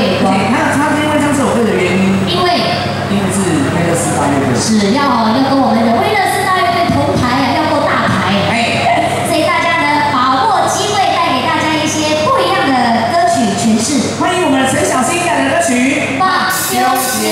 对，他今天会唱这首歌的原因，因为是威乐四大乐队， 是要跟我们的威乐四大乐队同台啊，要够大牌哎，所以大家呢把握机会，带给大家一些不一样的歌曲诠释。 欢迎我们的陈小新带来的歌曲《 放休闲》。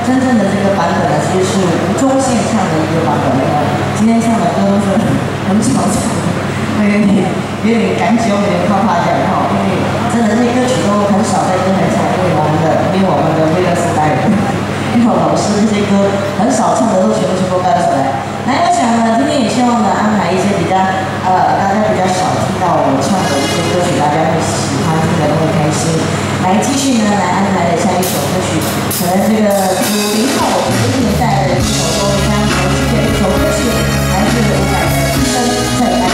真正的这个版本呢，其实是吴宗宪唱的一个版本。今天唱的歌都是很吵吵的，有点感觉，有点怕怕这样哈。因为真的这些歌曲都很少在歌台上为我们的威勒斯代人，因为老师这些歌很少唱的都全部搬出来。来，我想呢，今天也希望呢安排一些比较大家比较少听到我唱的一些歌曲，大家会喜欢听得都会开心。来，继续呢来安排的下一首歌曲，可能这个90后90年代的一首都非常熟悉的一首歌曲，来自伍佰的《一生最爱》。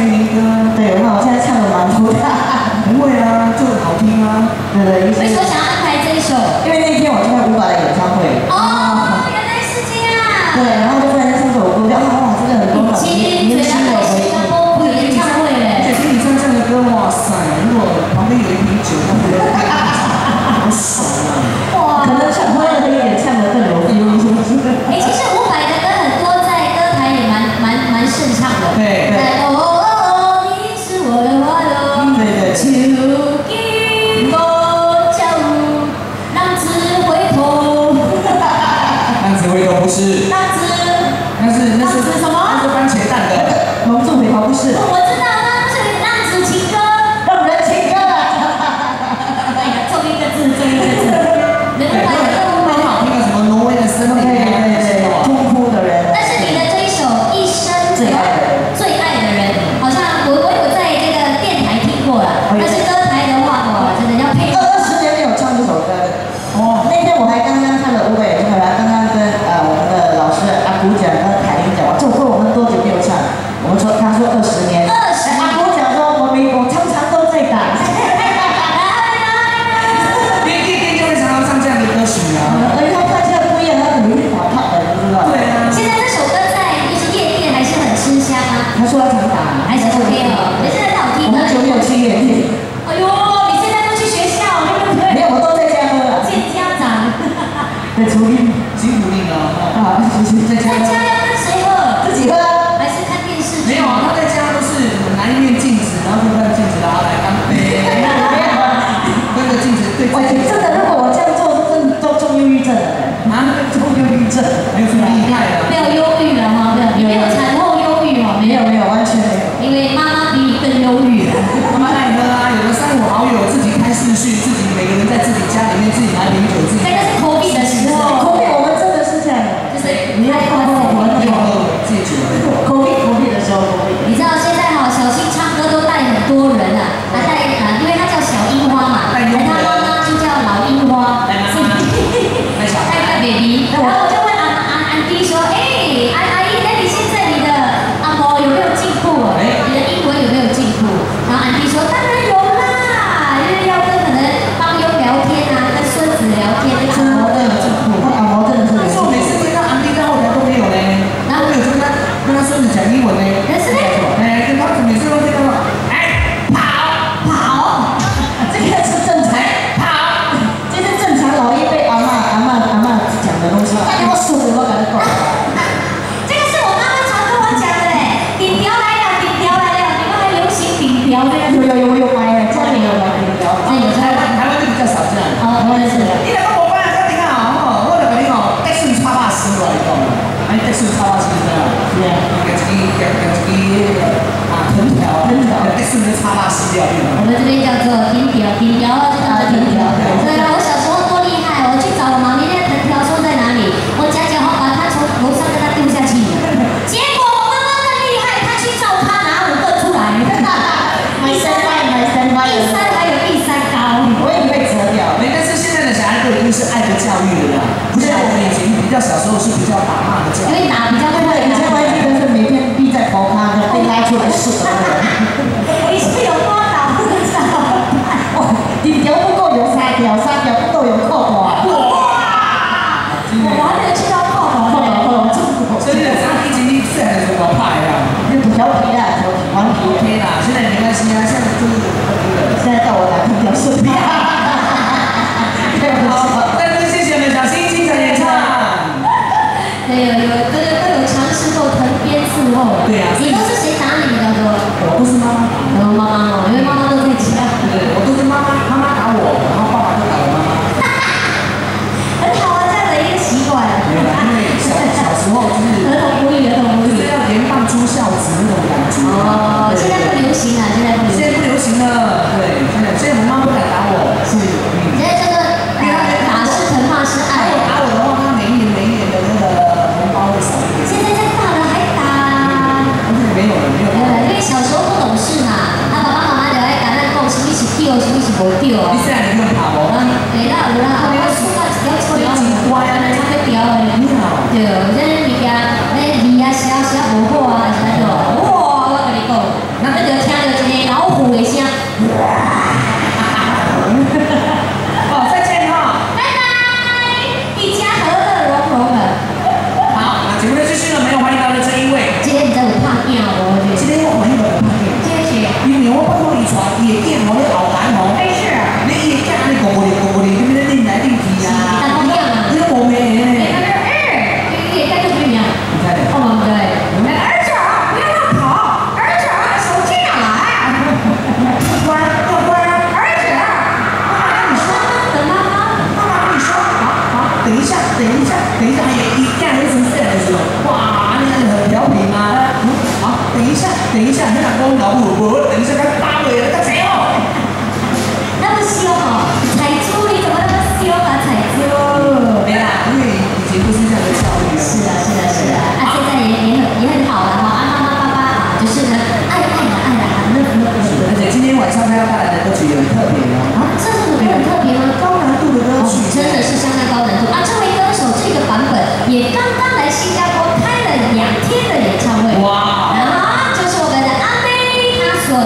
对，那我现在唱的蛮出的。 不会啊，就好听啊。 对对，没说想要我真的，如果我这样做，真的都中忧郁症了。啊？中忧郁症， 没有这么厉害的。 没有忧郁了哈，没有产后忧郁哈， 没有，完全没有。 因为妈妈比你更忧郁。 妈妈爱喝啊，有的三五好友自己开视讯，自己每个人在自己家里面自己拿瓶酒，自己。 那个是 COVID 的时候。 COVID 我们真的是这样，就是你要喝自己酒。COVID 的时候 ，COVID。 你知道现在哈，小新唱歌都带很多人啊，因为他叫小樱花嘛，他妈妈就叫老樱花，带个 baby。然后我就问安迪说，阿姨，那你现在你的阿婆有没有进步？你的英文有没有进步？然后安迪说，当然有啦，因为要跟可能帮佣聊天啊，跟孙子聊天，阿婆都有进步。 阿婆真的是。 但是我每次听到安迪在后台都没有呢，然后没有跟他孙子讲英文呢。 是的。 跟他每次都听到跑， 这个是正常。跑，这是正常老一辈阿嬷讲的东西。那给我数，我跟你讲。 这个是我妈妈常跟我讲的嘞，顶条来了，你们还流行顶条的？ 有买，家里有买顶条。 台湾就比较少这样。 台湾是。 你两个无办法，你看哦，我就跟你讲，德顺插巴斯了，你讲，德顺插巴斯是啊，藤条，德顺的插巴斯掉。 我们这边叫做顶条就叫做顶条。对啊，我小时候多厉害，我去找我妈咪那藤条说在哪里，我讲话把它从楼上给它丢下去。结果我妈妈更厉害，她去找他拿5个出来。 买3 还有第3高， 我也被折掉。 但是现在的小孩都已经是爱的教育了啦，不像我们以前比较小时候是比较打骂的教育。 因为打比较快。 以前我还记得是每天逼在头咖的，被拉出来试的。 你是有多打不知道？ 顶条不够有3条不够有扣头啊！ 我还没有去到扣头， 所以他一斤1岁还是怎么派呀？ 调皮啦，顽皮。 OK 啦，现在没关系啊，现在就是现在到我打藤条视频。 好，再次谢谢我们小新精彩演唱。 对，都有尝试过藤鞭伺候。 对啊。 你都是谁打你的多？ 我都是妈妈打。 妈妈哦，因为妈妈都在家。 对，我都是妈妈打我，然后爸爸就打我妈妈。 很好啊，这样的一个习惯。 对啊，因为小时候就是儿童不宜， 就是要严棒出孝子那种感觉。 哦，现在不流行了，现在不流行了。 对，现在我妈不敢打我。是。 现在这个打是疼，骂是爱。 如果打我的话，她每一年的那个红包会少一点。 现在大了还打？ 没有了。 因为小时候不懂事嘛，爸爸妈妈就爱讲咱讲什么是对，什么是无对。 你现在你用打无？ 对啦，我出发一条错了， 乖啊， 差不多的。对，这物件，那字啊写无好啊，是安怎？哇，我跟你讲，咱们就听到一个老虎的声。 哦，再见哈。 拜拜，一家和乐融融的。 好，那节目的继续呢，没有欢迎到的这一位。 今天你知道有拍镜无？ 今天我欢迎到有拍镜。 这是。 因为我拜托你传夜镜哦，你后台哦。 没事。 你夜镜你过过你那边拎来拎去啊。 你当镜啊？ 你都无咩呢？ 夜镜就不一样。 你猜的？ 我们对。儿子，不要乱跑！儿子，手机拿来。 乖，要乖啊！ 儿子，你说，等妈妈。 妈妈跟你说，好，等一下，夜镜那什么事的时候，哇，你很调皮吗？好，等一下，你老公老婆，等一下他打我了，他谁哦？ 那么凶哦，彩珠，你怎么那么凶啊，彩珠？ 没啦，因为以前都是这样的教育。 是啊，现在也很好了哈，妈爸就是呢，爱了， 而且今天晚上他要带来的歌曲也很特别哦。 啊，这首歌很特别吗？ 高难度的歌曲， 真的是相当高难度啊！这位歌手这个版本也刚刚来新加坡开了2天的演唱会。哇！就是我们的阿妹，她所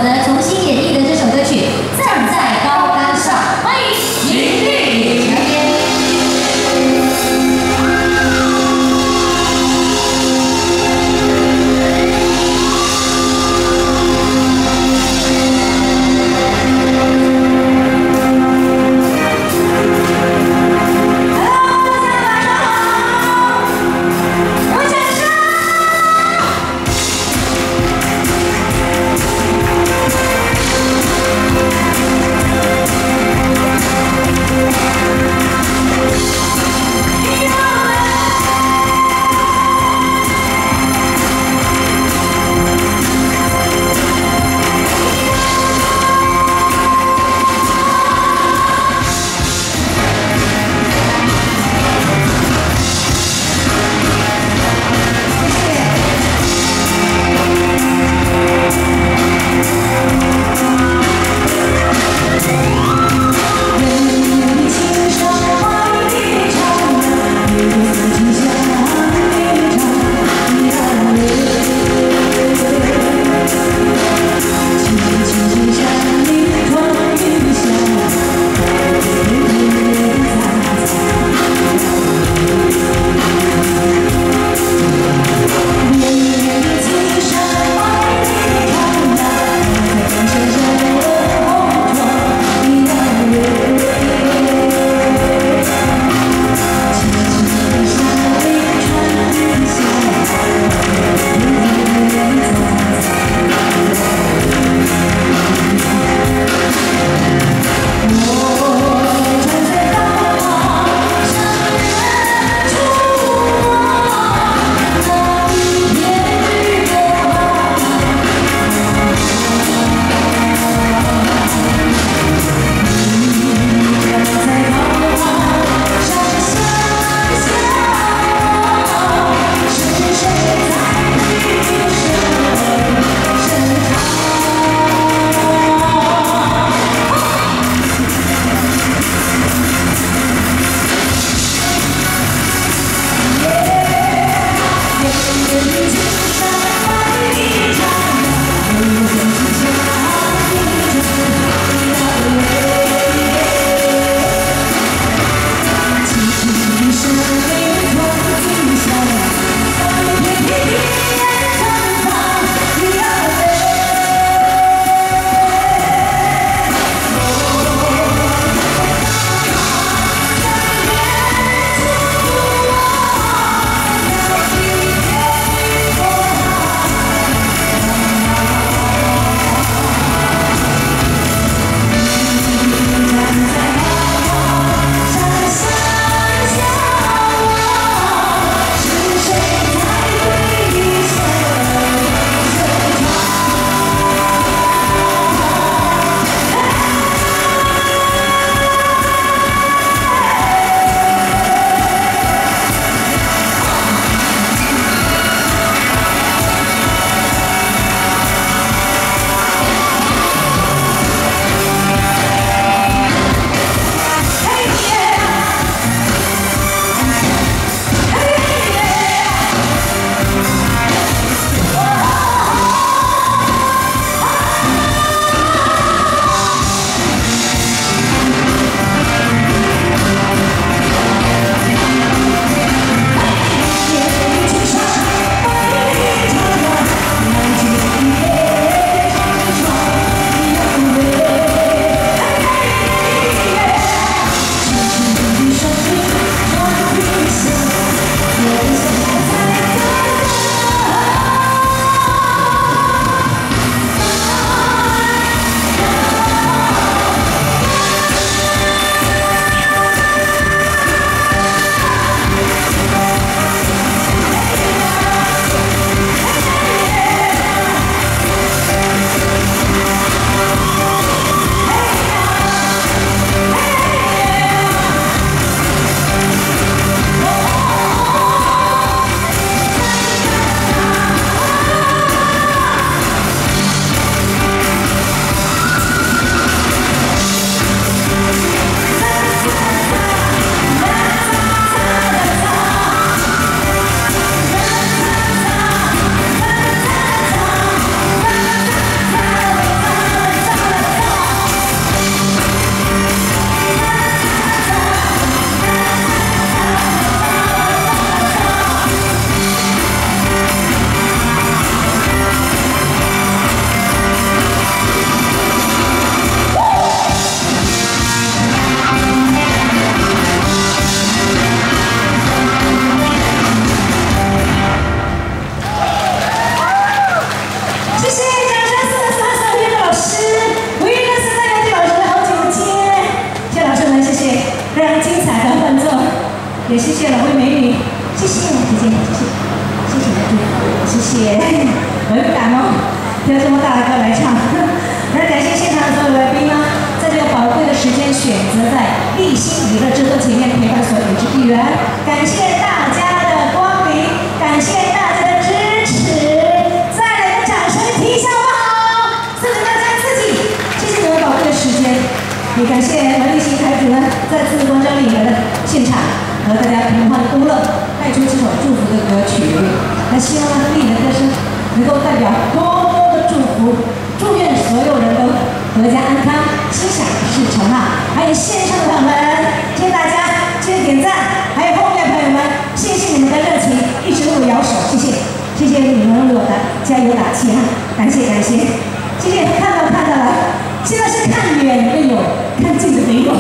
也谢谢两位美女，谢谢姐姐，谢谢你的祝福，谢谢，我也不敢哦，挑这么大的歌来唱。而感谢现场的所有来宾呢，在这个宝贵的时间选择在立新娱乐制作前面陪伴所有之一员，感谢大家的光临，感谢大家的支持，再来个掌声提一下好不好？送给大家自己，谢谢你们宝贵的时间，也感谢立新台主呢再次光照你们的现场，和大家平欢共乐，带出这首祝福的歌曲。那希望呢，你们的歌声能够代表多多的祝福。祝愿所有人都阖家安康，心想事成啊！还有线上的朋友们，谢谢大家，记得点赞。还有后面的朋友们，谢谢你们的热情，一直为我摇手，谢谢，谢谢你们为我的加油打气啊！感谢感谢，谢谢看到了，现在是看远的有，看近的没有。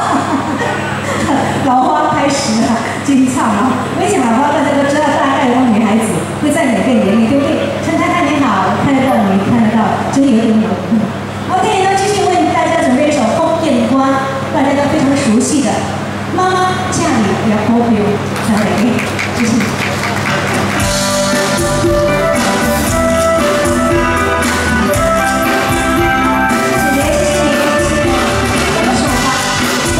老花开始了，金唱啊！我想老花大家都知道，大概有女孩子会在哪个年龄，对不对？陈太太你好，看得到没？看得到，真有点有。OK， 那继续为大家准备一首《红艳花》，大家都非常熟悉的《妈妈家里要保佑》，再来，谢谢。谢谢，我是老花。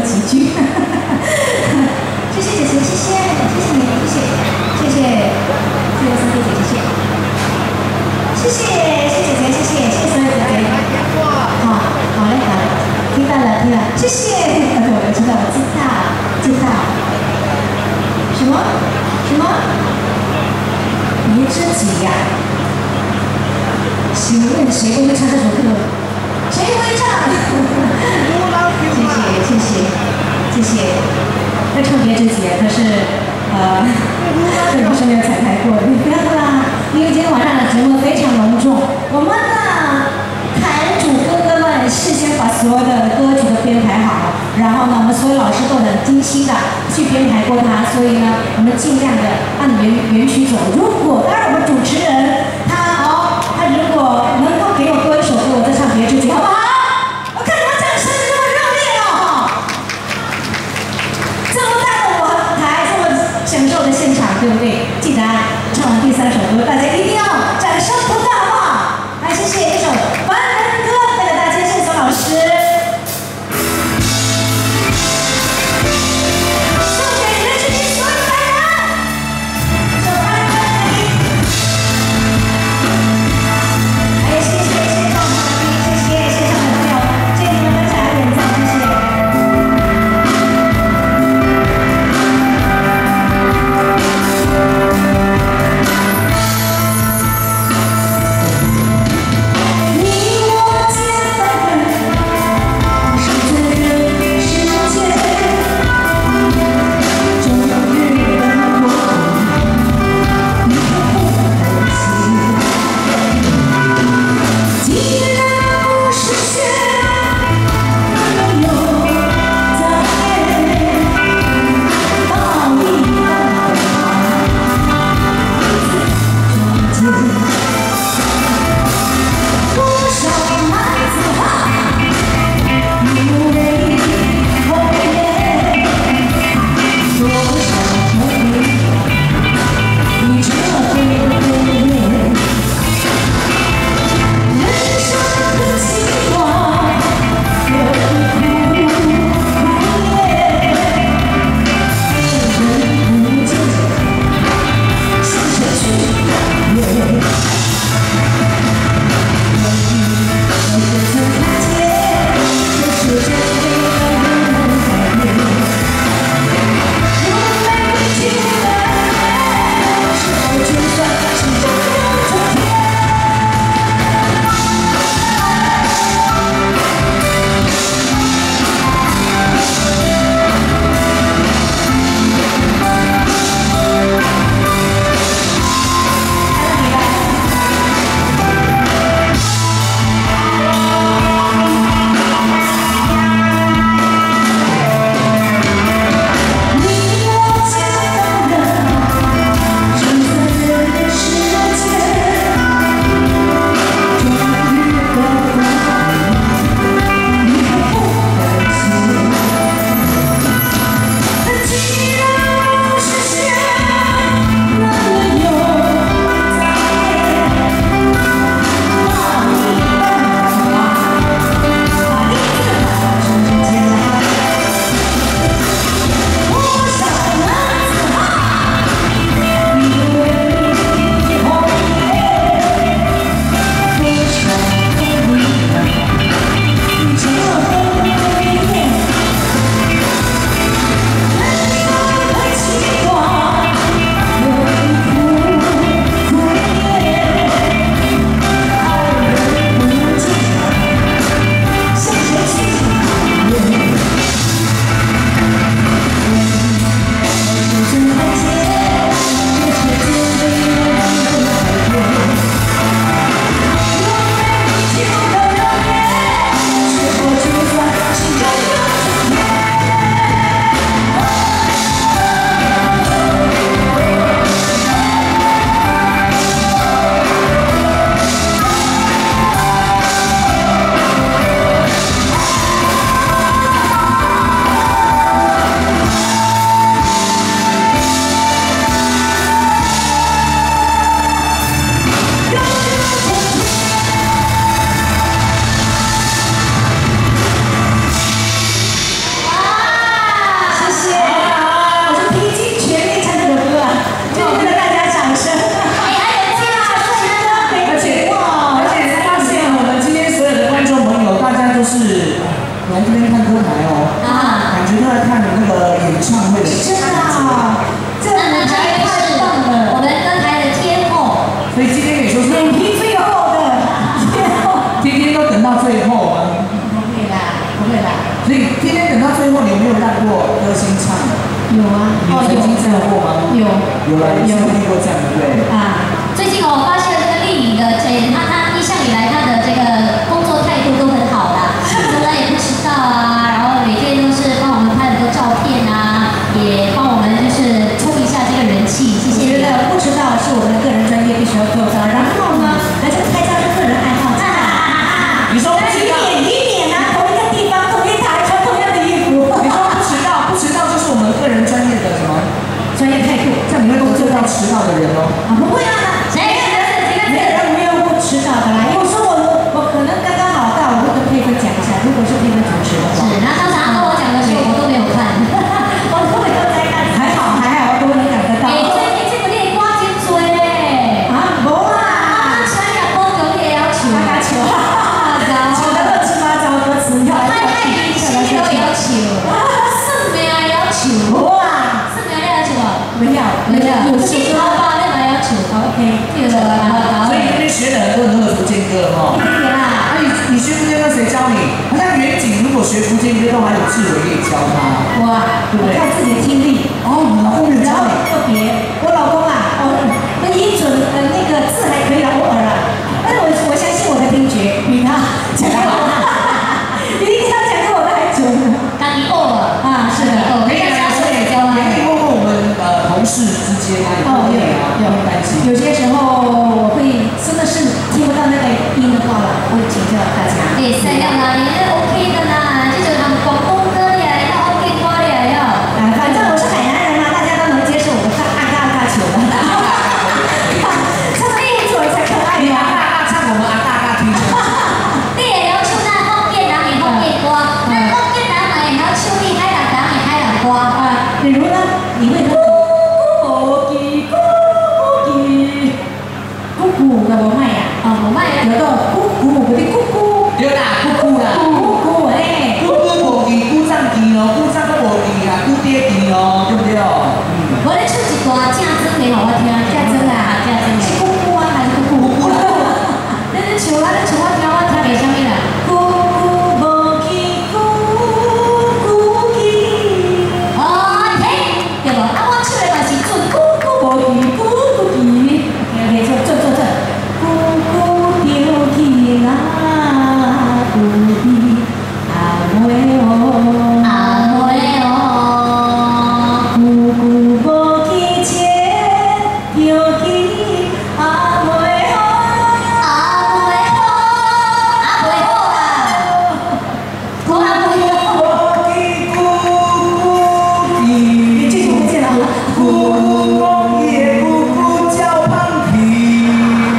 几句。谢谢姐姐，谢谢，谢谢你，谢谢，谢谢，谢谢三弟姐，谢谢，谢谢，谢谢姐姐，谢谢，谢谢三弟姐姐。好，好嘞，好嘞，听到了，听到了，谢谢。我知道，我知道，知道。什么？什么？别着急呀。请问谁会唱这首歌？谁会唱？谢谢，谢谢，谢谢。要唱别着急，可是这不是没有彩排过的，你不要啦，因为今天晚上的节目非常隆重，我们的坛主哥哥们事先把所有的歌曲都编排好了，然后呢，我们所有老师都很精心的去编排过它，所以呢，我们尽量的按原曲走。如果当然我们主持人他如果能够给我多一首歌，我再唱别着急，好不好？我看你们掌声这么热烈哦，这么大的舞台，这么享受的现场，对不对？记得唱完第3首歌，大家一定要掌声鼓掌，好不好？来，谢谢一首《凡人歌》，带给大家，谢谢老师。 过歌星唱的？ 有啊， 你曾经唱过吗？ 有啦，你有听过这样对不对？ 啊，最近我发现了这个丽颖的她一向以来她的这个工作态度都很好啦，从来也不迟到啊，然后每天都是帮我们拍很多照片啊，也帮我们就是冲一下这个人气，谢谢。 我觉得不迟到是我们的个人专业必须要做到，然后呢，来这个拍照是个人爱好。 你说不迟到？ 以免啊，同一个地方，同一台，穿同样的衣服。 你说不迟到，不迟到就是我们个人专业的什么专业态度， 这样你会得罪到迟到的人哦。 啊，不会啊，没有不迟到的啦。因为说我可能刚刚好到，我会跟佩芬讲一下，如果是佩芬主持的话。 是，然后当时他跟我讲的时候，我都没有看， 我都没有在看。还好，我都能讲得到。 这个你挂肩椎嘞。 啊，无啦。 想要保留你的要求。 要求。求得乱七八糟歌词，要太明显的要求。算命的要求。 哇， 算命的要求啊？ 没有， 有信号吧？那么要求。OK， 对了， 所以那边学的很多人都是福建歌哈。 对啦。 你学福建歌谁教你？好像远景如果学福建歌都还有志伟可以教他。 哇， 对不对？ 靠自己的听力。 哦，你老公有教你？ 特别，我老公啊，那音准那个字还可以啦，偶尔啊。但是我相信我的听觉比他讲的好，比他讲的我的还准。 当你偶尔啊，是的， 可以啊，所以可以问问我们同事之间啊，有担心。 有些时候我会真的是听不到那个音的话了，我会请教大家。 对，三样啦，你是 OK 的啦，这种广东歌呀，要 OK 歌的要。 反正我是海南人嘛，大家都能接受我的阿嘎球的。唱的英文才可爱呀！ 唱我们阿大听。 你也要唱那福建人的福建歌，那福建人嘛也要唱你海南人的海南歌啊。比如呢，你会咕咕叽咕咕叽，咕咕的我卖呀， 我卖有个咕咕嗰啲咕咕， 有啦，咕咕啦， 咕咕诶， 咕咕无记，咕丈记咯，咕丈都无记啦，咕爹记咯，对不对？ 我咧唱一段正真的，互我听，正真啊，正真的。 是咕咕啊还是咕咕？ 你唱我听，我听袂啥物啦。 咕咕无记，咕咕叽。 哦，嘿，对无？啊，我唱的嘛是准咕咕咕咕咕叽。OK， 做。咕咕丢去啦，咕叽阿妹哦， 阿妹哦。 咕咕无去切，丢去阿妹哦。 阿妹好，阿妹好啦。我阿妹好。 咕咕你这首不见了。 咕咕也咕咕叫胖皮。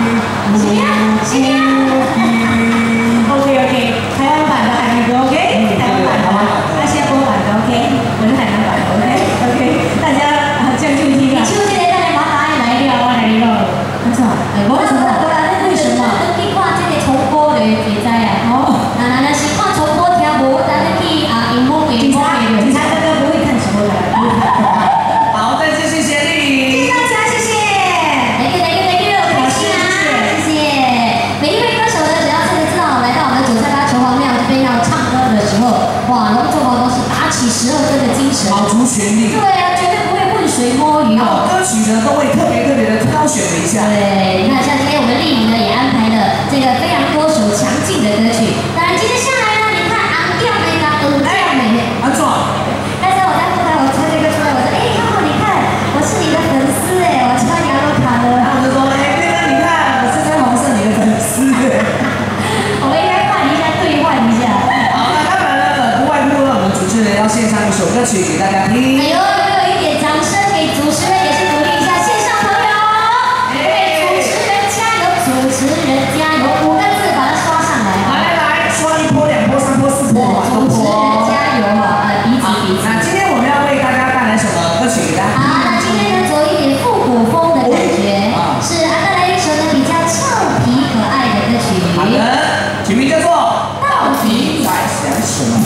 OK， 台湾版的海南歌 OK， 台湾版的，阿西亚波版的 OK， 我是海南版的 OK， 大家这样就听了。 你唱这个，咱来把答案来了，我来了。 没错， 为什么？为什么？你看这个重播的会知啊。 哦， 那是看重播听无，咱你去荧幕警察哥哥不会看直播的，不会看。 好，再次谢谢丽颖。 大家谢谢。 Thank you， 开心啊，谢谢。每一位歌手呢，只要真的知道来到我们938城隍庙这边要唱歌的时候，哇，龙凤凰都是打起12分的精神， 卯足全力。 对啊，绝对不会浑水摸鱼然后哦。 歌曲呢都会特别的挑选了一下。 对，你看像今天我们丽颖呢也安排了这个非常多首强劲的歌曲。当然，接下来呢，你看昂调美的耳调美。 安壮。 但是我在后台我穿这个出来，我说浩浩你看，我是你的粉丝我穿羊肉卡的。 然后我就说，对了，你看，我是穿红色你的粉丝。 我们应该换一下，兑换一下。 好，那当然了，不外乎呢，我们主持人要献上一首歌曲给大家听。 哎呦，有没有一点掌声给主持人，也是鼓励一下线上朋友。主持人加油，主持人加油，5个字把它刷上来。 来，刷1波、2波、3波、4波， 主持人加油彼此。 那今天我们要为大家带来什么歌曲给大家？ 好，那今天呢，走一点复古风的感觉，是带来一首呢比较俏皮可爱的歌曲。 好的，曲名叫做《到底在想什么》。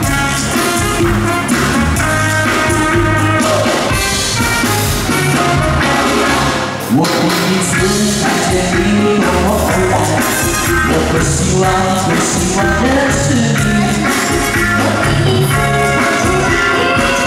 我第一次看见你和我偶然，我多希望认识你。 我第一次看见你。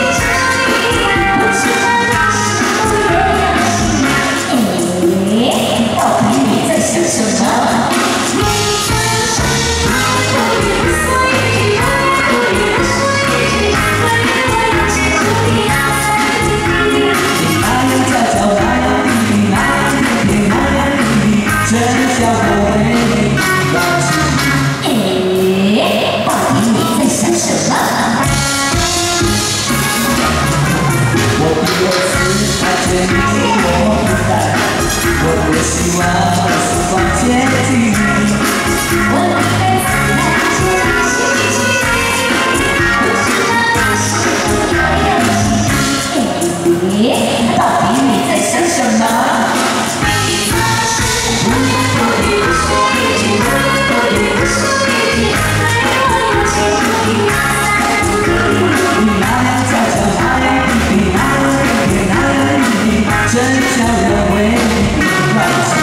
你我不在，我多希望时光接近你。我一辈子来接你，到底你在想什么？真叫人为你乱想。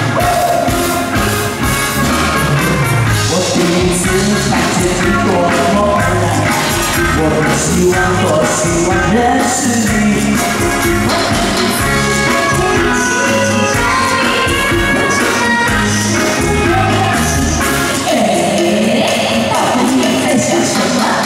我第一次看见你多么蓝，我多希望认识你。到底你在想什么？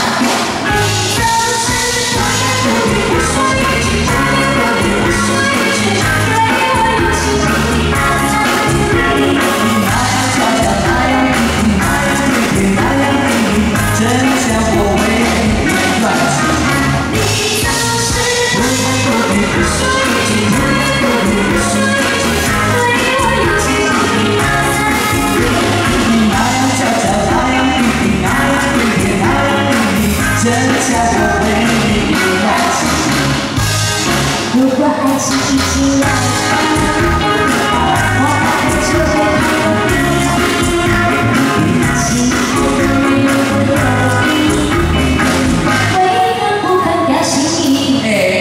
如果爱情已经来到，我爱就会逃避，幸福的没有我的你，为何不肯表心意？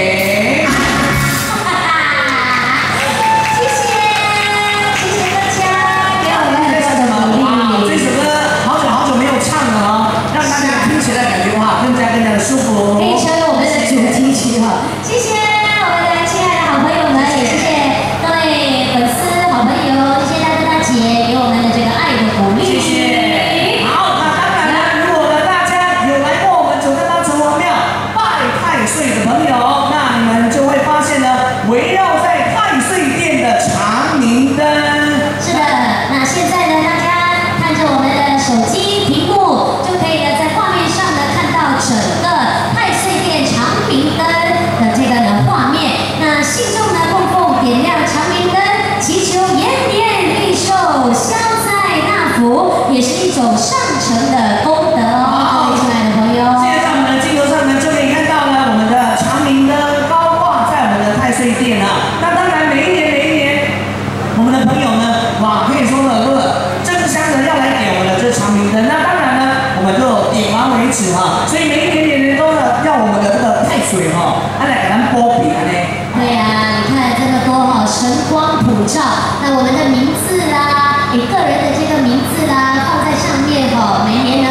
谢谢大家给我们很多的鼓励。 这首歌好久没有唱了哦，让大家听起来感觉哇更加的舒服。 可以成为我们的主题曲哈，谢谢。好朋友们，也谢谢各位粉丝、好朋友，谢谢大哥大姐给我们的这个爱的鼓励。 谢谢。好，那当然了，如果呢大家有来过我们九江城隍庙拜太岁的朋友，那你们就会发现呢，围绕在太岁殿的长明灯。 是的，那现在呢，大家看着我们的手机屏幕，就可以呢在画面上呢看到整个太岁殿长明灯的这个呢画面。那信众呢供奉点亮长明灯，祈求延年益寿、消灾纳福，也是一种上乘的功德哦，各位亲爱的朋友。 现在在我们的镜头上呢，就可以看到呢，我们的长明灯高挂在我们的太岁殿啊。那当然，每一年，我们的朋友呢，哇，可以说呢，争相的要来点我们的这长明灯。那当然呢，我们就点完为止哈。所以每一年都呢要我们的这个太岁哈，来给咱波比呢。 对呀，你看这么多哈，神光普照，那我们的名字啦，个人的这个名字啦，放在上面哈，每年呢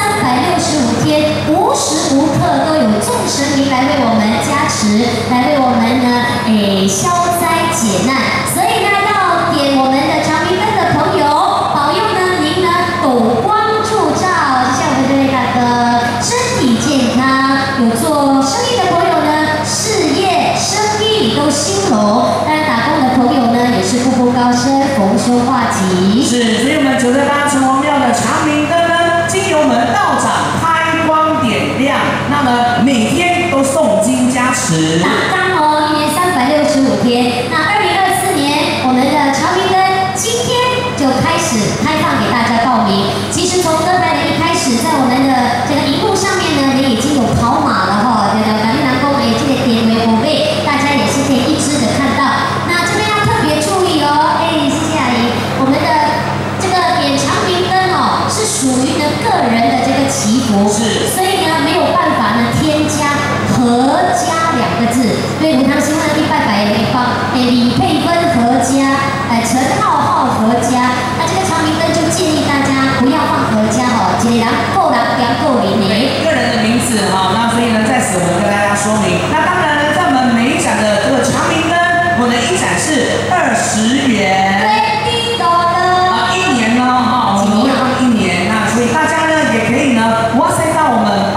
365天，无时无刻都有众神明来为我们加持，来为我们呢消灾解难，所以呢要点我们的长明灯的朋友，保佑呢您呢斗光铸照，就像我们这位大哥身体健康，有做生意的朋友呢事业生意都兴隆，当然打工的朋友呢也是步步高升，逢凶化吉。 是，所以我们九寨八城隍庙的长明灯呢，经由我们道长开光点亮，那么每天都诵经加持。 刚哦，1年365天。那2024年我们的长明灯今天就开始开放给大家报名。其实从刚才的一开始，在我们的这个荧幕上面呢，你已经有跑马了哈，这个感恩南宫这个点为我位，大家也是可以一直的看到。那这边要特别注意哦，谢谢阿姨，我们的这个点长明灯哦，是属于呢个人的这个祈福， 是， 所以呢没有办法呢添加合家2个字，所以五堂新闻的拜拜的地方，李佩芬合家，陈浩合家，那这个长明灯就建议大家不要放合家哦，一个人够人2够0 每个人的名字哈，那所以呢，在此我们跟大家说明。那当然呢，在我们每一盏的这个长明灯，我们一盏是20元。1年呢哈，我们会放1年，那所以大家呢也可以呢，哇塞到我们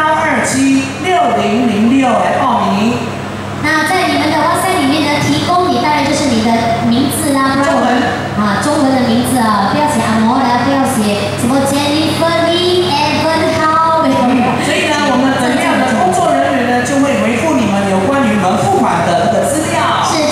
81276006来报名。 那在你们的哇塞里面呢，提供你当然就是你的名字啦， 中文啊，中文的名字啊，不要写阿摩啦，不要写什么 Jennifer Lee、Evan How， 所以呢，我们本庙的工作人员呢就会回复你们有关于我们付款的这个资料。 是。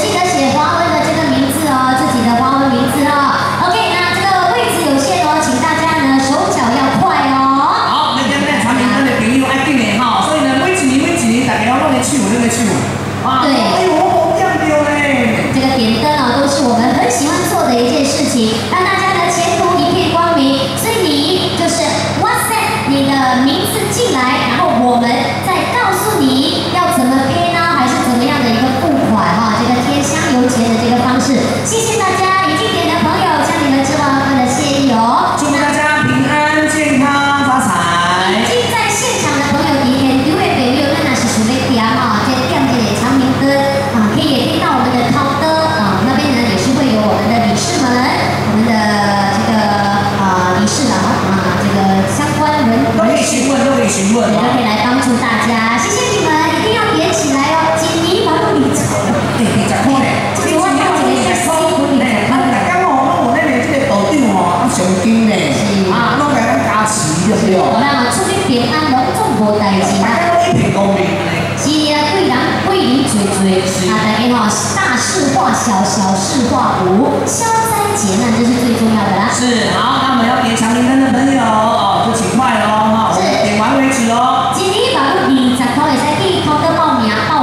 式。谢谢大家，已经点的朋友，向你们致万分的谢意哦。 祝福大家平安健康发财。 已经在现场的朋友，今天因为北六那是属于点哈，这点这里长明灯啊，可以也可以到我们的涛灯啊那边呢，也是会有我们的理事们，我们的这个理事长这个相关人都可以询问，都可以询问， 都可以来帮助大家。谢谢你们，一定要点起来哦，锦鲤马路里走。 20块嘞， 这是我讲一个辛苦你们。 刚好我那边这个道长哦，上金嘞，啊，拢给咱加持对不对？ 我们出去平安，拢总无代志啦。 大家都一片光明嘞。 是啊，贵人贵邻最最啊，大家吼大事化小，小事化无，消灾解难这是最重要的啦。 是，好，那我们要点长明灯的朋友哦，就请快喽哈，我们点完为止喽。 今天把20块会使去偷个报名。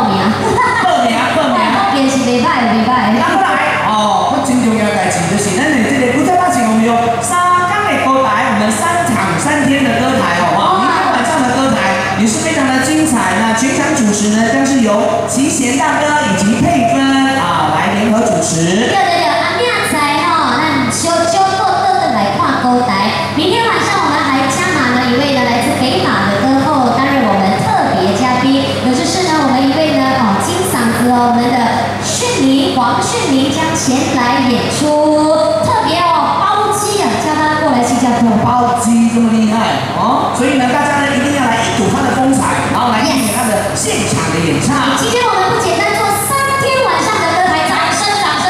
也是袂歹，袂歹。 咱来哦，我真重要的代志就是咱的这个古早大型我们有3天的歌台，我们3场3天的歌台，好不好？明天晚上的歌台也是非常的精彩。那全场主持呢，将是由齐贤大哥以及佩芬来联合主持。 对，阿命仔吼，咱小个来看歌台。明天晚上我们还加码了一位呢，来自北马的歌后担任我们特别嘉宾，也就是呢我们一位呢金嗓子我们的黄迅林将前来演出，特别包机叫他过来新加坡。 包机这么厉害哦，所以呢，大家呢一定要来一睹他的风采，然后来听他的现场的演唱。 今天我们不简单做3天晚上的歌台，掌声！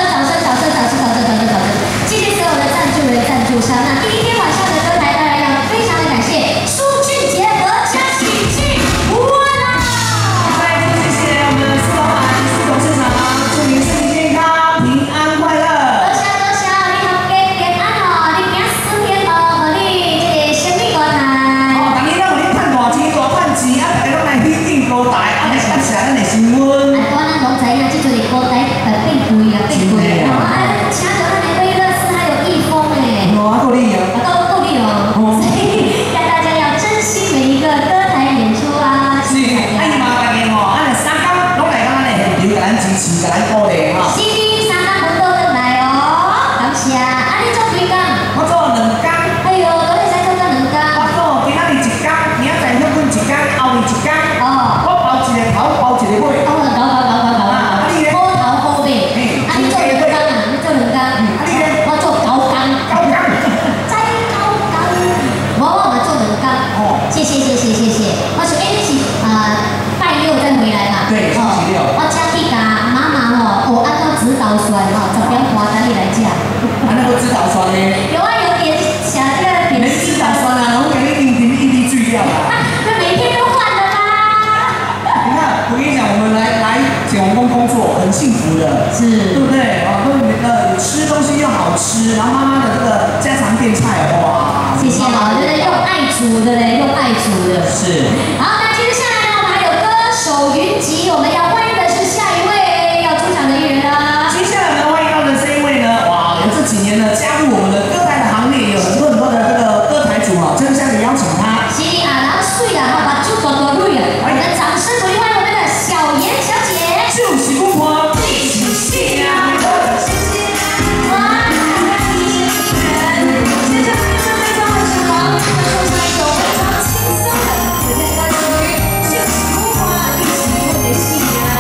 谢谢所有的赞助人、赞助商。那第1天晚上的歌台，当然要非常的感谢苏俊杰和江喜庆，哇！ 再次谢谢我们的苏老板、苏董事长，祝您身体健康、平安快乐。 多谢，你合家平安哦，你行4天和你这个生命歌台。 哦，当然咱有咧赚大钱、大赚钱，大家拢来去订歌台，来感谢咱的新闻。 咱拢知影，这阵的歌台变贵请到咱的威乐斯还有益丰诶， 够力啊！ 够力哦，所以带大家要珍惜每一个歌台演出啊。 是，伊嘛大家吼，咱3天拢来咱的现场，甲咱支持，甲咱鼓励哈。 是的，3天分都回来哦，感谢。你做几工？ 我做2天。 哎呦，都会使做到2天。 我做今仔日1天，明仔载休困1天，后日1天。 哦。 我包一个头，包一个尾。 搞。 你咧？ 好头好尾。你做2天啊？你做2天？ 你咧？ 我做9天。再9天。我们做2天。哦。谢谢。我说你是拜6再回来嘛？ 对，星期6。 我请去甲妈妈按照指导选10点半等你来吃。 那个指导酸呢？ 有点写这个点。 没指导酸啊，我给你一滴醉掉了。 那每天都换的啦。 你看，我跟你讲，我们来解王宫工作很幸福的， 是， 对不对？吃东西又好吃，然后妈妈的这个家常便菜，哇！ 谢谢就是用爱煮的嘞，用爱煮的。 是。 好，那接下来呢，我们还有歌手云集，我们要欢迎的是下一位要出场的艺人啦。 接下来呢，欢迎到的这一位呢，哇，这几年呢加入我们的歌台的行列，有很多的这个歌台主争相的邀请他。 是然后水把酒多累我们掌声鼓励欢迎我们的小妍小姐。 就是公婆一起戏啊！ 谢谢。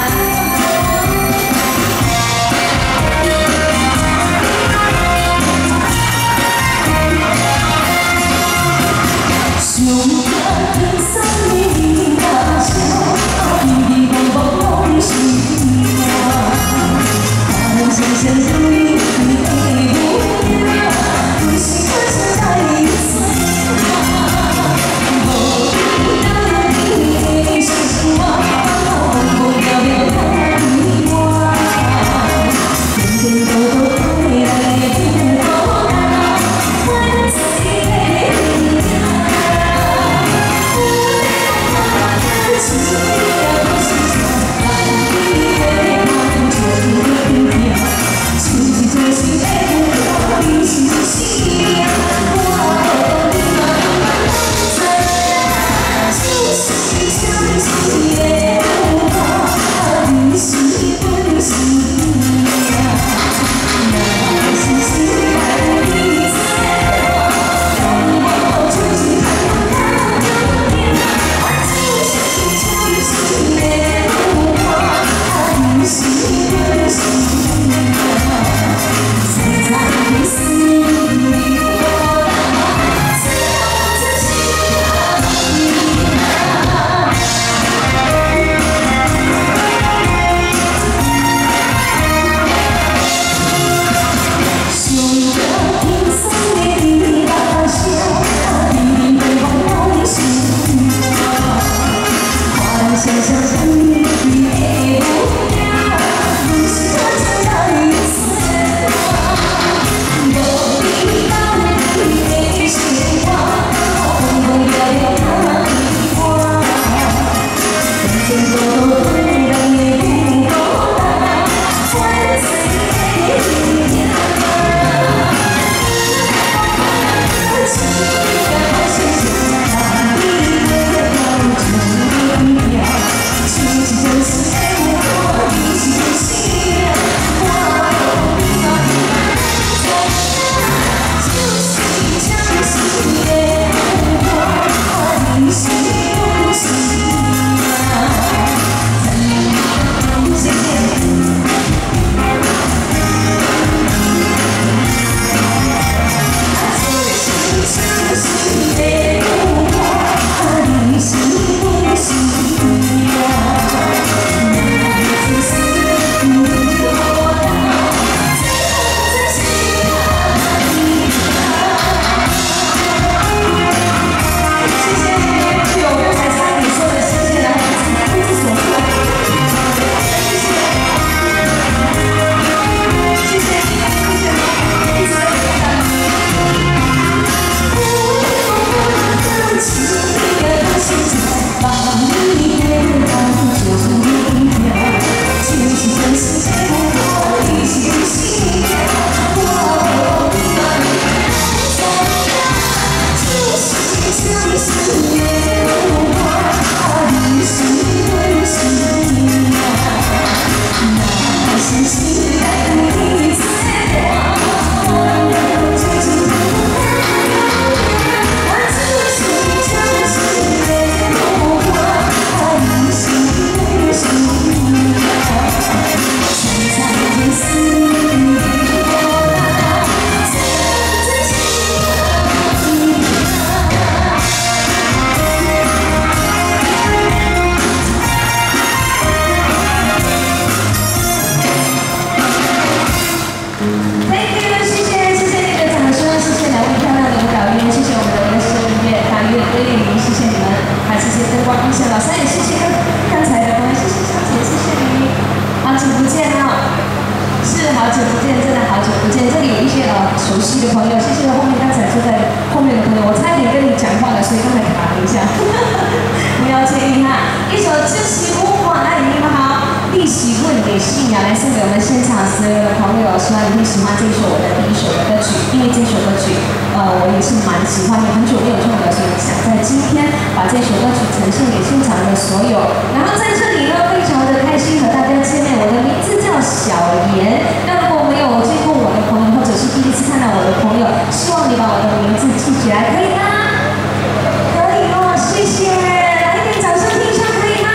熟悉的朋友，谢谢后面刚才坐在后面的朋友，我差一点跟你讲话了，所以刚才卡了一下，不要介意哈。一首《知心无话爱你们好》，利息问给信仰来送给我们现场所有的朋友，希望你会喜欢这首我的第一首的歌曲，因为这首歌曲我也是蛮喜欢，也很久没有唱了，所以想在今天把这首歌曲呈现给现场的所有。然后在这里呢，非常的开心和大家见面，我的名字叫小妍。那如果没有见过我的朋友，或者是第一次看到我的朋友，希望你把我的名字记起来，可以吗？可以哦，谢谢，来一点掌声听一下，可以吗？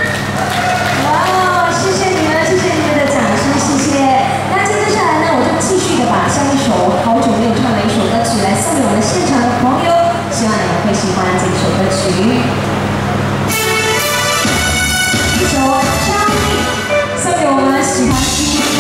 哇，谢谢你们，谢谢你们的掌声，谢谢。那接下来呢，我就继续的把下一首好久没有唱的一首歌曲来送给我们现场的朋友，希望你们会喜欢这首歌曲。一首《相遇》送给我们喜欢听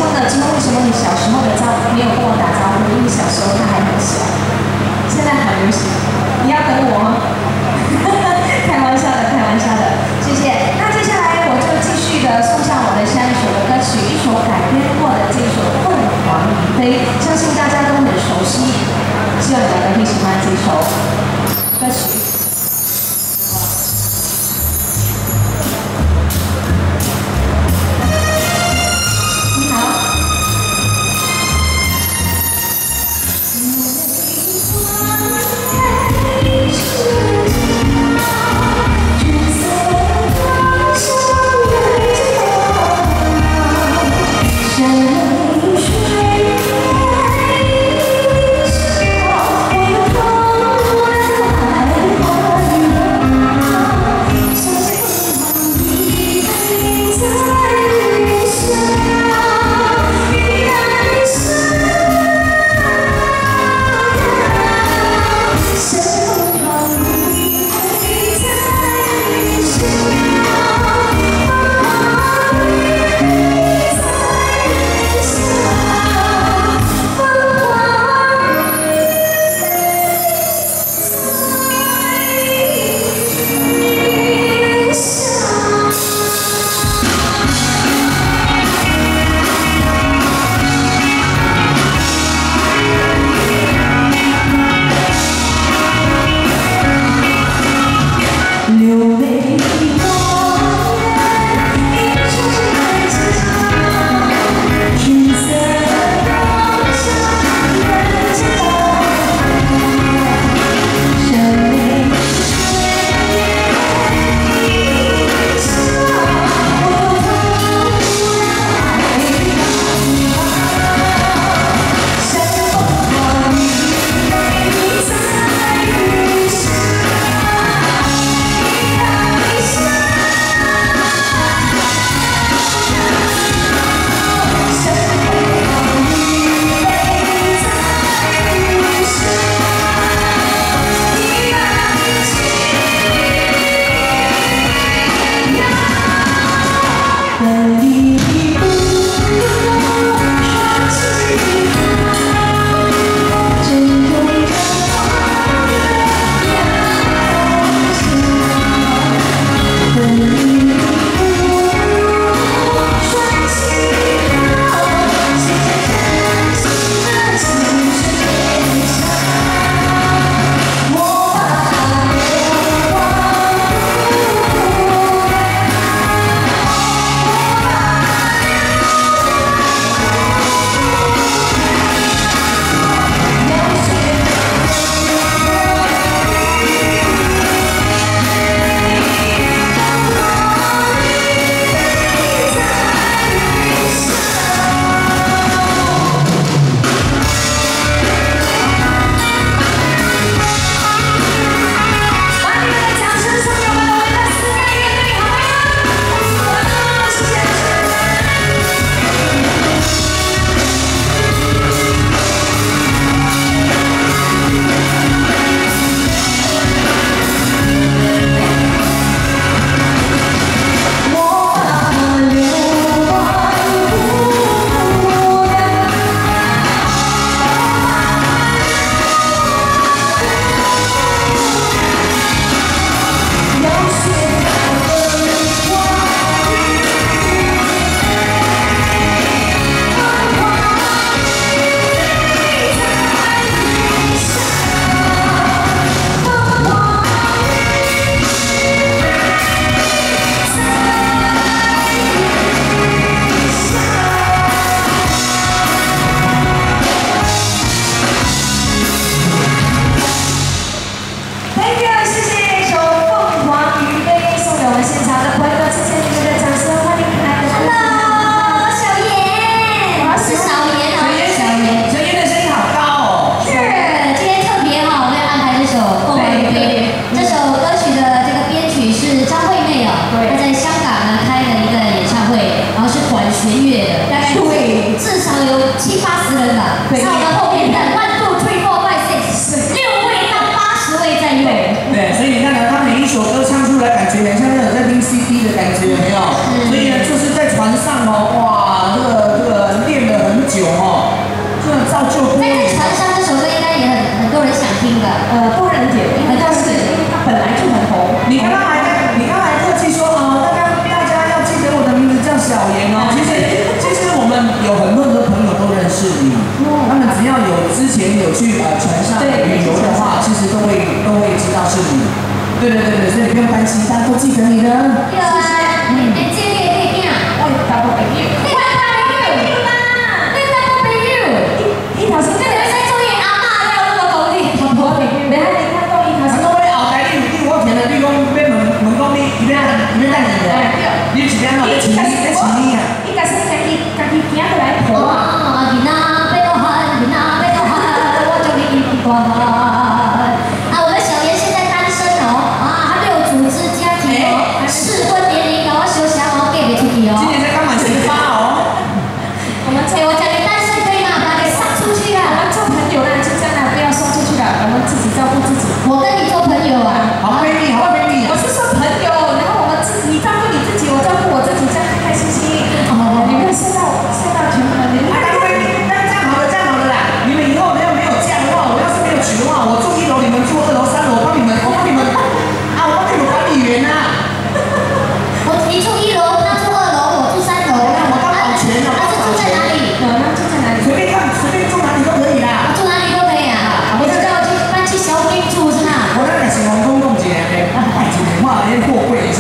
中的金为什么你小时候的没有跟我打招呼？因为小时候他还很小，现在很流行。你要等我吗？开玩笑的，开玩笑的，谢谢。那接下来我就继续的送上我的下一首的歌曲，一首改编过的这首《凤凰于飞》，相信大家都很熟悉，希望你们会喜欢这首歌曲。 什么？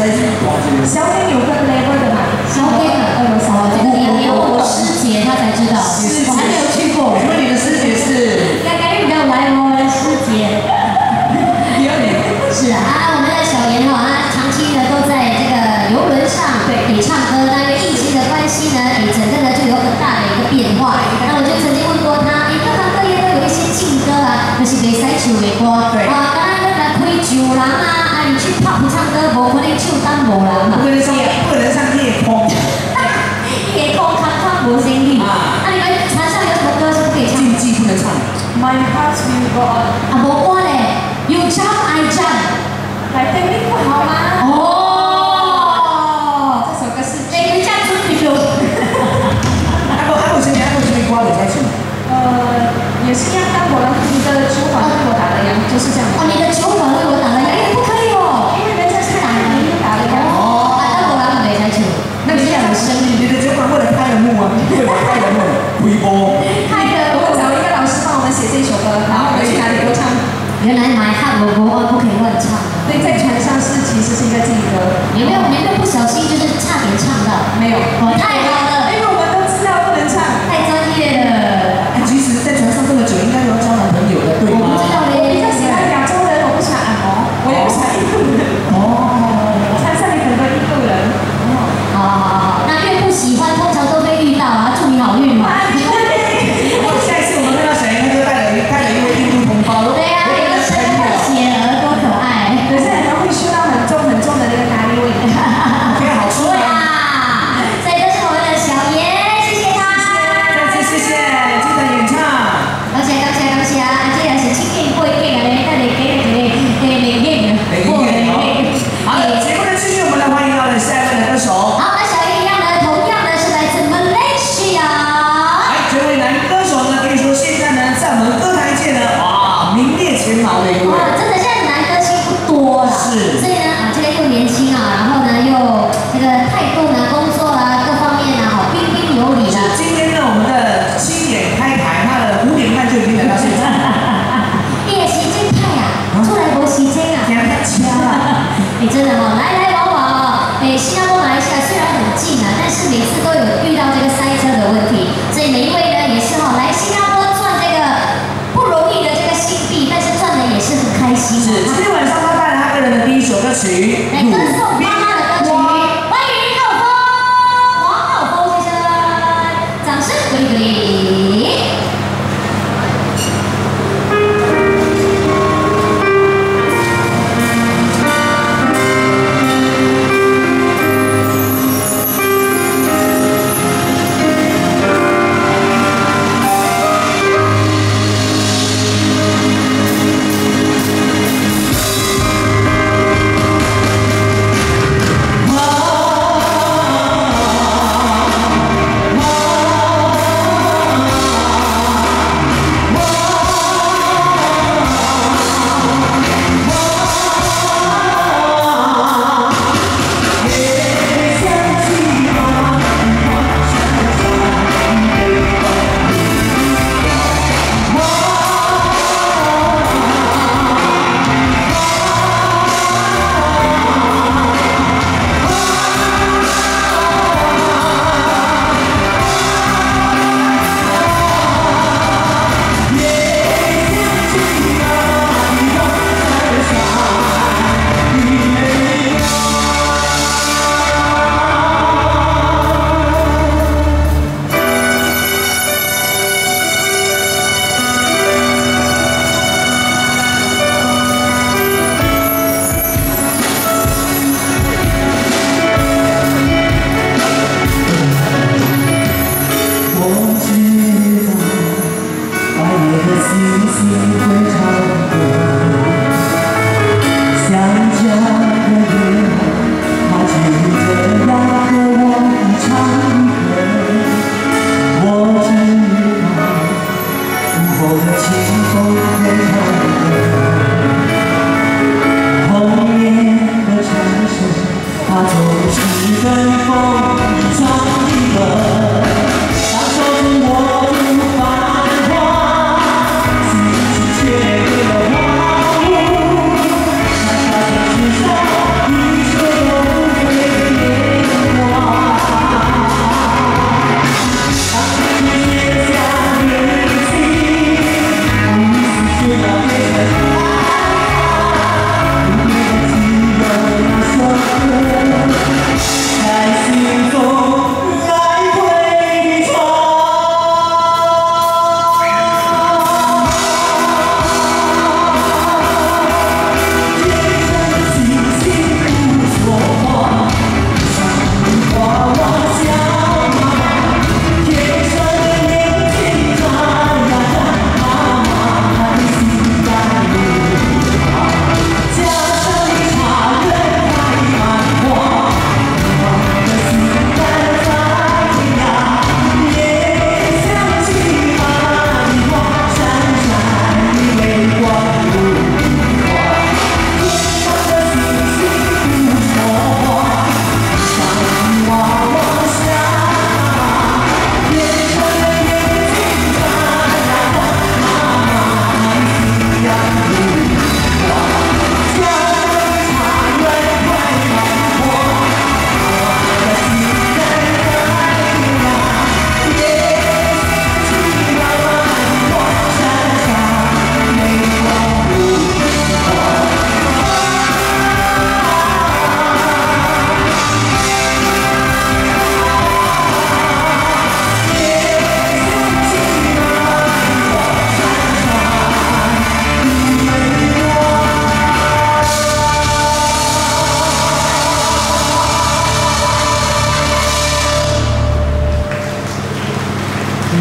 在一起哇，这个。 小编有分 level 的嘛？ 小编的，这个你要问我师姐，她才知道，我还没有去过。 请问你的师姐是？ 该遇到来我的师姐。是啊，我们的小妍哈，她长期呢都在这个游轮上也唱歌，那因为疫情的关系呢，整个呢就有很大的一个变化。那我就曾经问过她，各行各业都有一些劲歌啊，就是袂使唱的歌，刚刚那个开酒廊啊，你去 pub 唱歌，无可能唱单无人嘛。 不能上夜空。 夜空康康无生意。那你们船上有什么歌是不可以唱？ 禁忌不能唱。 My heart will go on。 啊，无歌嘞 ，You jump I jump。 来对面不好吗？ 哦， 这首歌是这个叫出去就。 还有什么歌的在唱？ 也是一样，当我的你的主管为我打了烊，就是这样。 哦，你的主管为我打了烊，不可以哦， 因为人家是打了你打了烊。 哦，当我老板没才唱， 那你这样有生意，你的主管为了开了幕啊，为了开了幕，回播。 开了， 我找一个老师帮我们写这首歌，然后我们去哪里都唱。 原来My Heart Will Go On不可以乱唱。 对，在船上其实是一个禁歌。 有没有不小心就是差点唱到？ 没有， 太好了， 因为我们都知道不能唱， 太专业了。 其实，在船上这么久，应该都要交男朋友的，对吗？ 我不知道嘞， 我比较喜欢亚洲人，我不喜欢按摩，我也不喜欢印度人。船上有很多印度人。 好，那越不喜欢，通常都会遇到啊，祝你好运嘛。 下一次我们看到小妍，他就带了一位印度同胞。 对呀，一个神混血儿多可爱。 可是很容易嗅到很重的那个咖喱味。 非常好吃对啊，所以这是我们的小妍，谢谢他。 再次谢谢精彩演唱。 感谢啊！这也是七件过件啊，你等下给明年过年。 好的，节目的继续，我们来欢迎到了下一位的歌手。 好，那小妍一样呢，同样呢是来自 Malaysia。 这位男歌手呢，可以说现在呢，在我们歌坛界呢，哇，名列前茅的一位。 哇，真的现在男歌星不多了。 是。 所以呢，这个又年轻啊，然后呢又这个态度呢、工作啊各方面呢，好彬彬有礼啊。 今天呢，我们的7点开台，他的5点半就已经来到现场。 也时间派啊，出来无时间啊。 太强了。 真的哦，来来往往哦，新加坡、马来西亚虽然很近啊，但是每次都有遇到这个塞车的问题，所以每一位呢也是哈，来新加坡赚这个不容易的这个新币，但是赚的也是很开心。 是，今天晚上他带来他个人的第一首歌曲。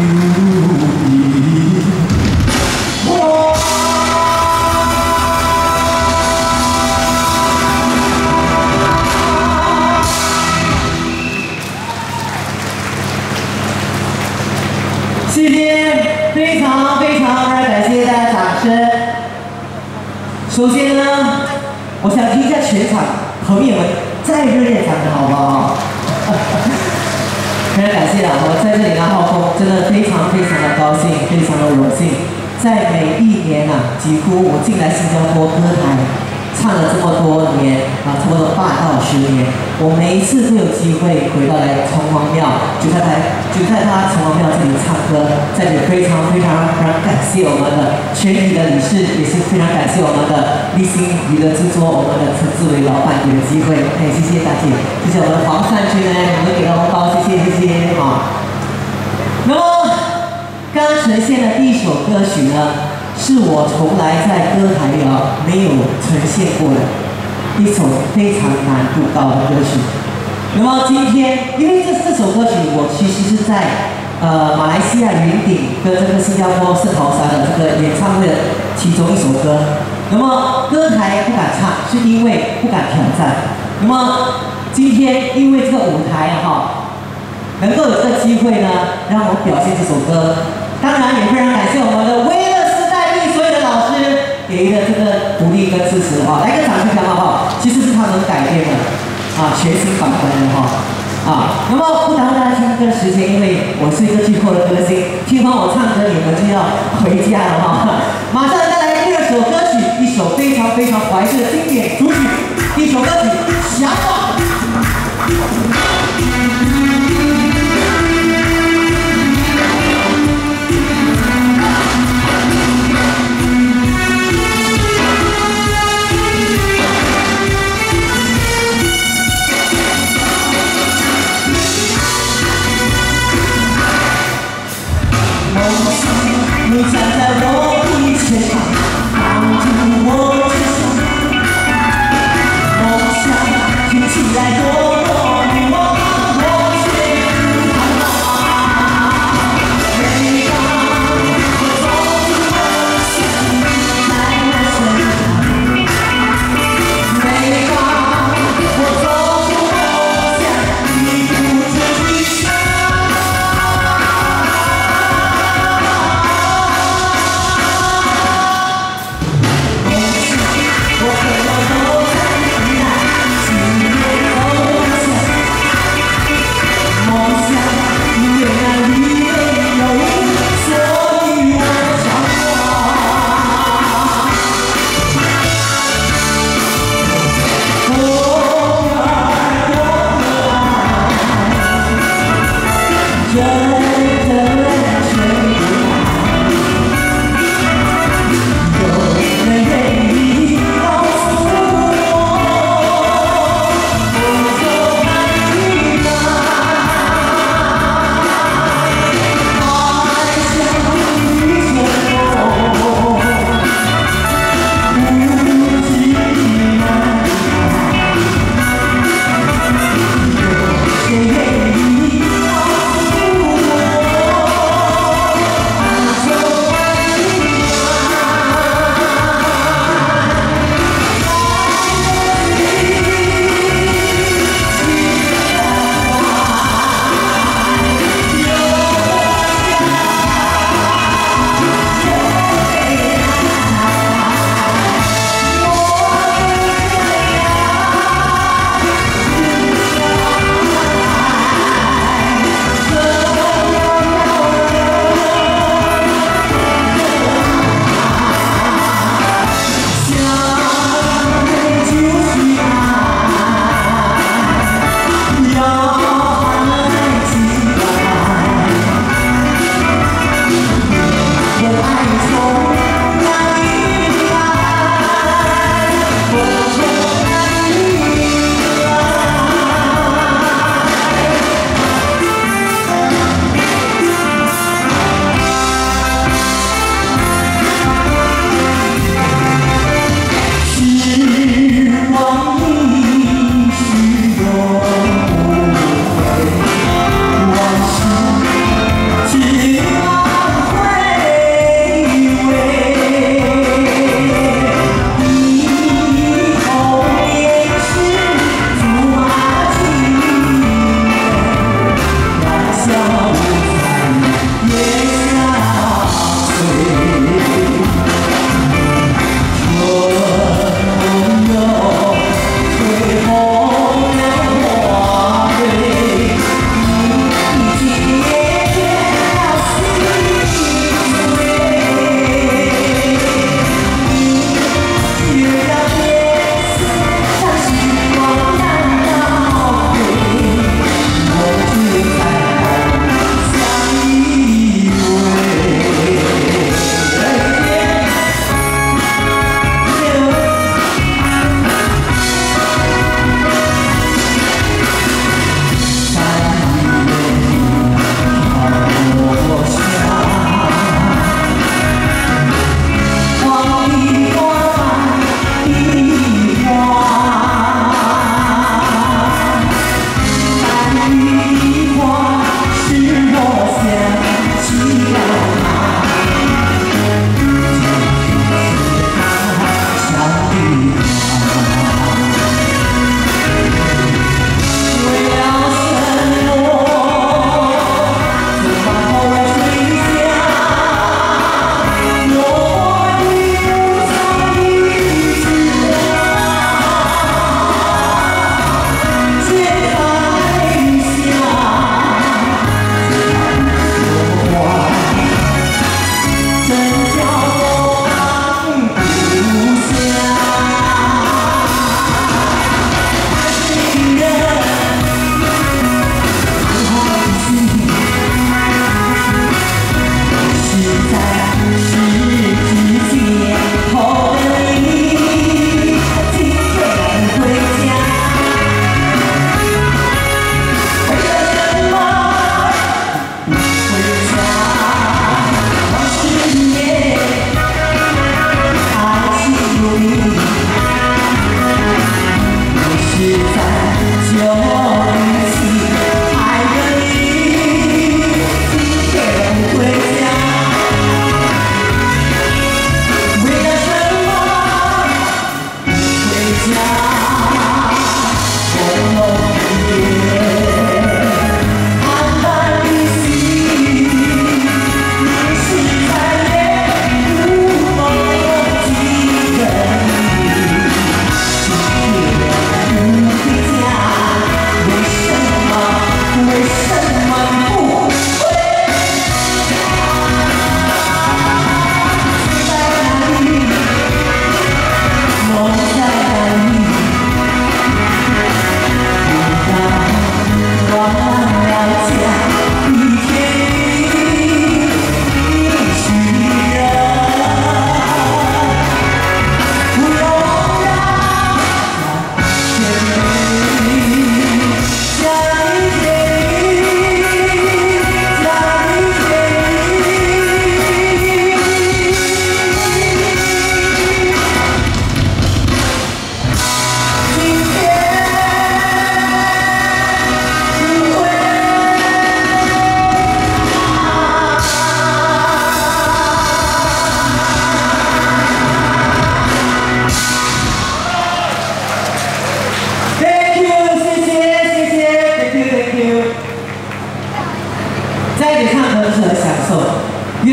谢谢，非常非常感谢大家掌声。首先呢，我想听一下全场朋友们再热烈掌声，好不好？非常感谢啊！我在这里拿号风，真的非常非常的高兴，非常的荣幸。在每一年啊，几乎我进来新加坡歌坛唱了这么多年啊，差不多8到10年，我每一次都有机会回到来城隍庙，就在他城隍庙这里唱歌，在这里非常非常感谢我们的全体的理事，也是非常感谢我们的立新娱乐制作，我们的陈志伟老板给的机会，谢谢大姐，谢谢我们的黄善君呢，你们给了红包，谢谢啊。那么刚呈现的第一首歌曲呢，是我从来在歌台里没有呈现过的一首非常难度高的歌曲。那么今天，因为这首歌曲我其实是在马来西亚云顶跟这个新加坡圣淘沙的这个演唱会的其中一首歌。那么歌台不敢唱，是因为不敢挑战。那么今天因为这个舞台能够有这个机会呢，让我表现这首歌。当然也非常感谢我们的威乐时代力所有的老师给予的这个鼓励跟支持来个掌声好不好？其实是他们改编的全新版本的那么不耽误大家听歌的时间，因为我是一个剧后的歌星，听完我唱歌你们就要回家了马上带来第二首歌曲，一首非常非常怀旧的经典主曲，第一首歌曲《向往》。你站在我面前，帮助我接受梦想，听起来多么迷惘。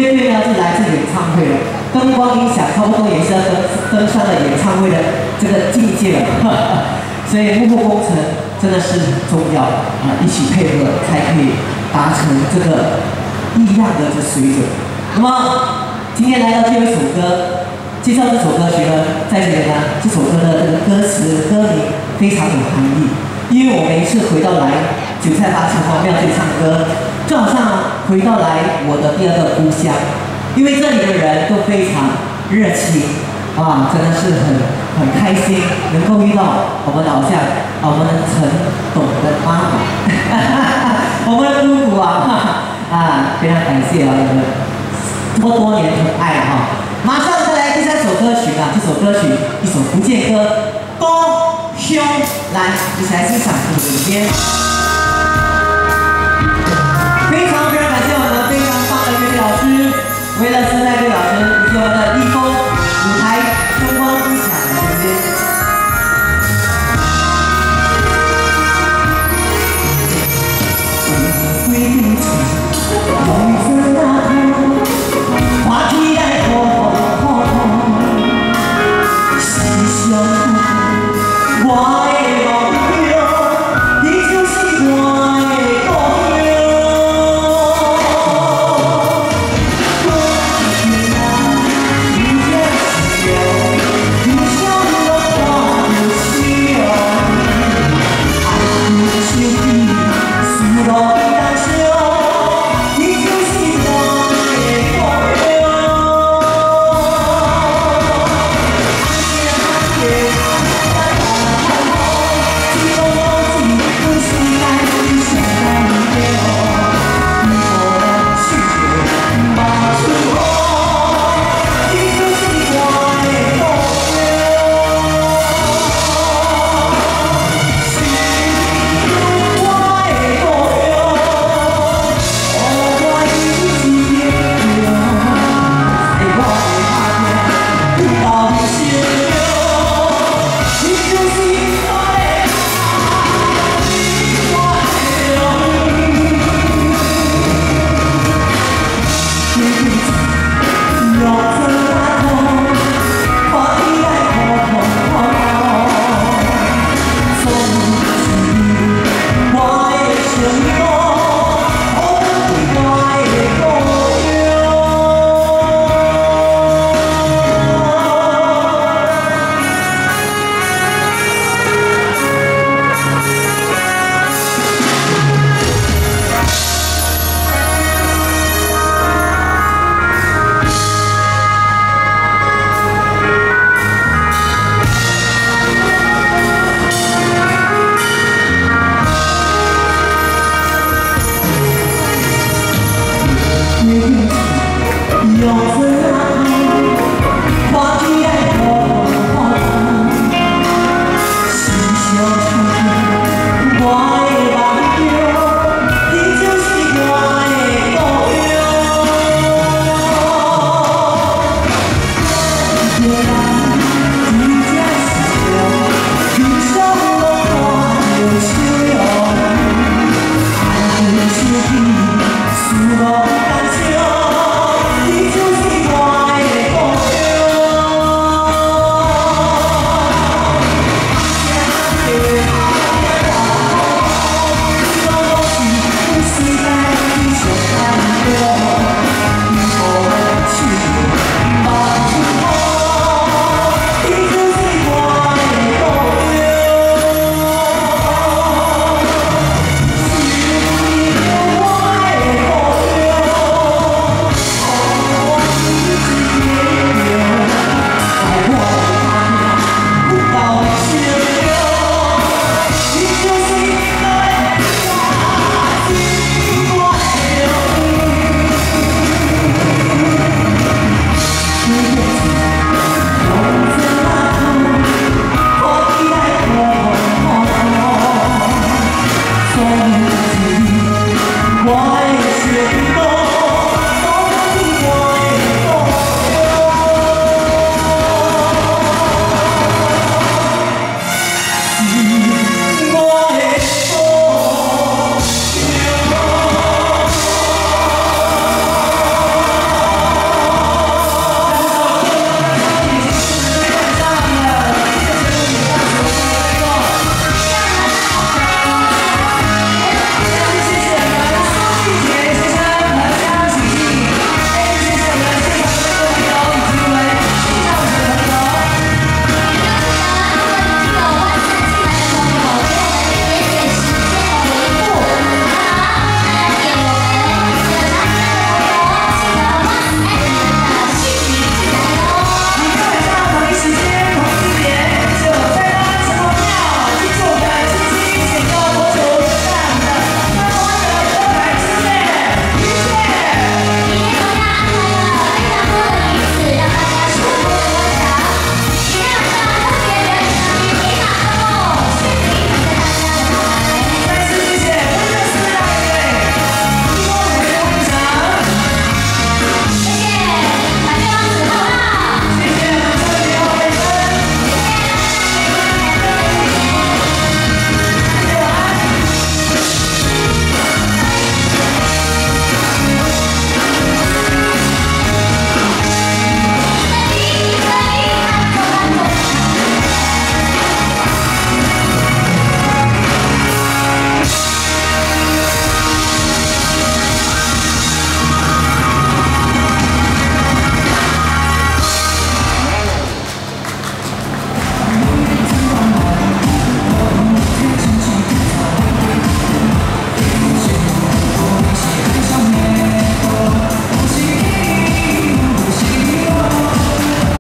乐队呢是来自演唱会的，灯光音响差不多也是要登上了演唱会的这个境界了，所以幕后工程真的是很重要啊，一起配合才可以达成这个异样的这水准。那么今天来到最后一首歌，介绍这首歌曲呢，在这里呢，这首歌的这个歌词歌名非常有含义，因为我每一次回到来韭菜花城隍庙这里唱歌，就好像回到来我的第二个故乡，因为这里的人都非常热情啊，真的是很开心，能够遇到我们的偶像，我们的陈董的妈妈，我们的姑姑非常感谢你们这么多年的爱马上再来第3首歌曲这首歌曲一首福建歌《故乡》，来一起来欣赏这首歌。非常感谢我们非常棒的乐队老师，为了生态队老师以及我们的立功舞台灯光音响的这边。 永恒。